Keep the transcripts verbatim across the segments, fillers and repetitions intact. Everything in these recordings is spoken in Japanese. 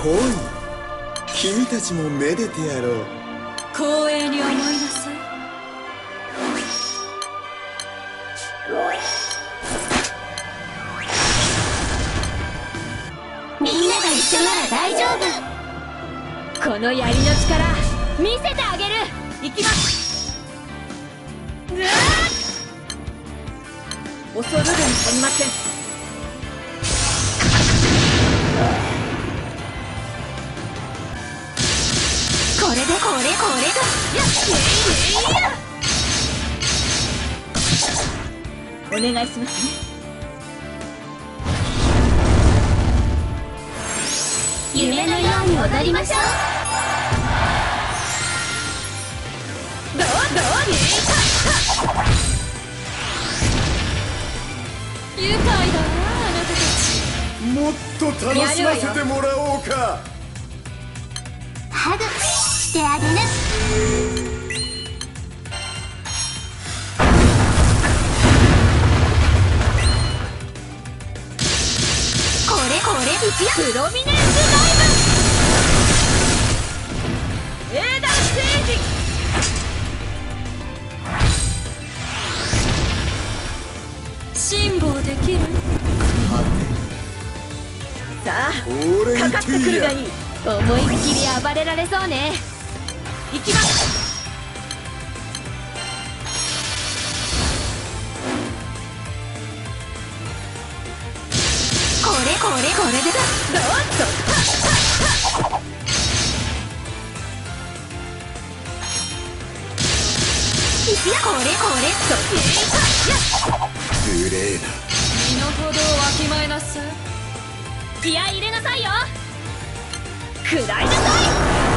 君たちもめでてやろう。 光栄に思いなさい。 みんなが一緒なら大丈夫。 この槍の力見せてあげる。行きます。うわっ、恐るるに足りません。 これでこれこれがやっお願いしますね。 夢のように踊りましょう。 どうどう愉快だわ、あなたたち。 もっと楽しませてもらおうか。 ハグしてあげる。これこれ一夜プロミネンスダイブ。英断聖人。辛抱できる。さあ、かかってくるがいい。思いっきり暴れられそうね。行きます。 これこれこれでどうぞ。 いやこれこれ無礼な。 身の程をわきまえなさい。気合い入れなさいよ。食らいなさい。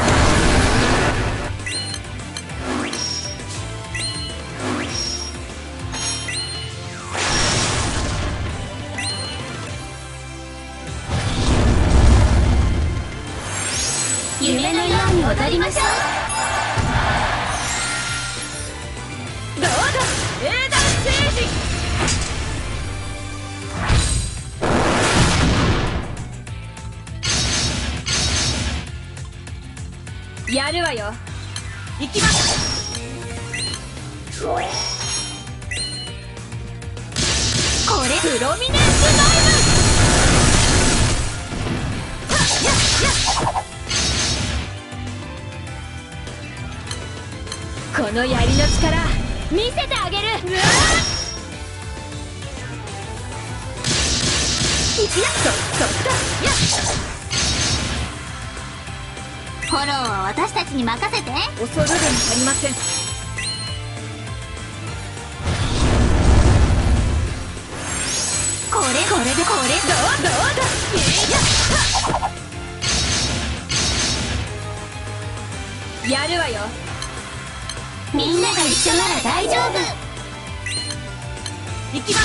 夢のように踊りましょう。 どうぞ、英断聖人。やるわよ。行きます。 これプロミネンスダイブ。この槍の力見せてあげる。うわ一夜そそっとやっ。 フォローは私たちに任せて。 恐るるに足りません。 これこれでこれどうどうだ。やるわよ。 みんなが一緒なら大丈夫。 行きます。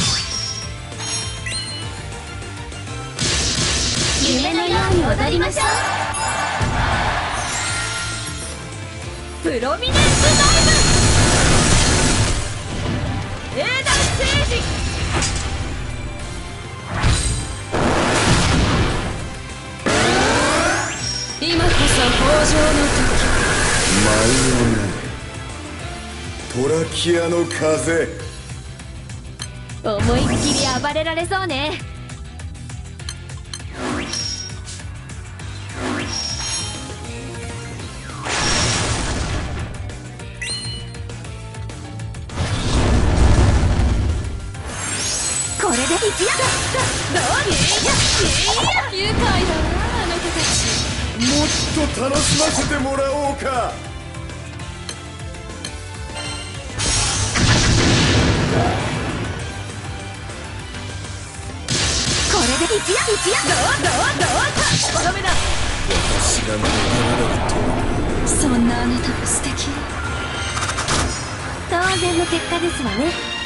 夢のように踊りましょう。 プロミネンスダイブ。英断聖人。今こそ豊穣の時。 舞をなれトラキアの風。 思いっきり暴れられそうね。 これで一夜どうに愉快だわ、あなたたち。 もっと楽しませてもらおうか。 これで一夜一夜どうどうどうとどめだ。 私が逃れるとは。 そんなあなたも素敵。 当然の結果ですわね。